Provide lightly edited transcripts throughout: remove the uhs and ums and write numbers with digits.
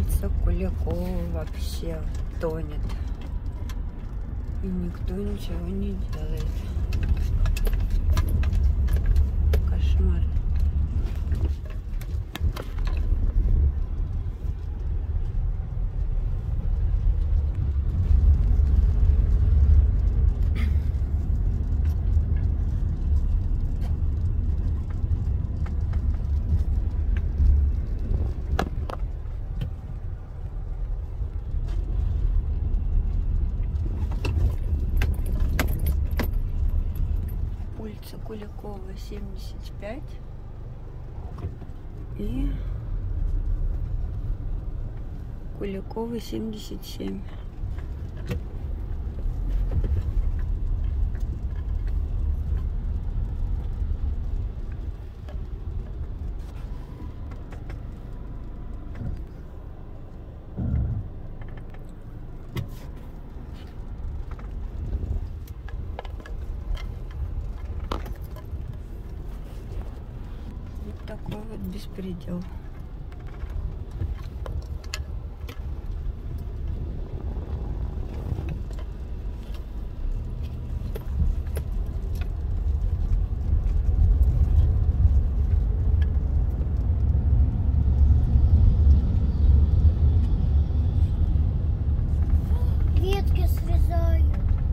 улица Куликова вообще тонет. И никто ничего не делает. Кошмар. Улица Куликова, 75 и Куликова, 77. Вот такой вот беспредел. Ветки срезают.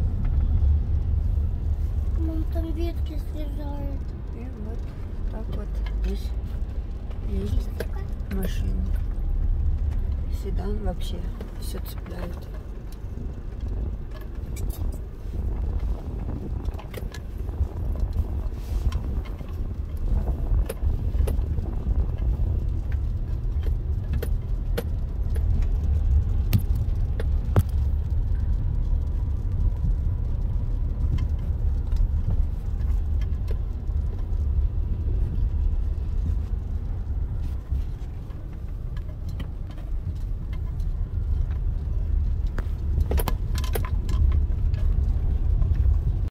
Мам, там ветки срезают. И вот так вот здесь ездит машина. Седан вообще все цепляет.